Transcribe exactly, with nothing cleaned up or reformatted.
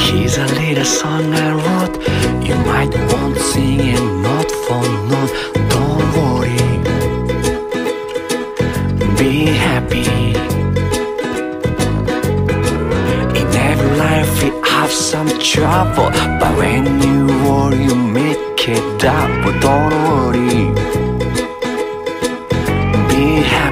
Here's a little song I wrote. You might want to sing it note for note. Don't worry, be happy. In every life we have some trouble, but when you worry you make it double. Don't worry, be happy.